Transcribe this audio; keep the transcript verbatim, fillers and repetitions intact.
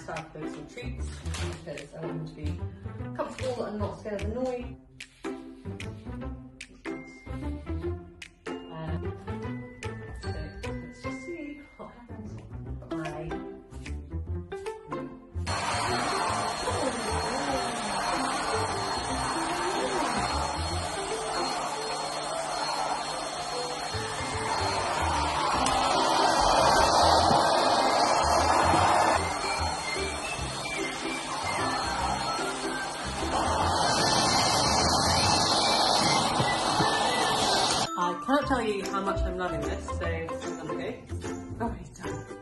start with some treats because I want him to be comfortable and not scared of the noise. Um, so let's just see what happens. Bye. I can't tell you how much I'm loving this, so I'm going to go. Oh, he's done.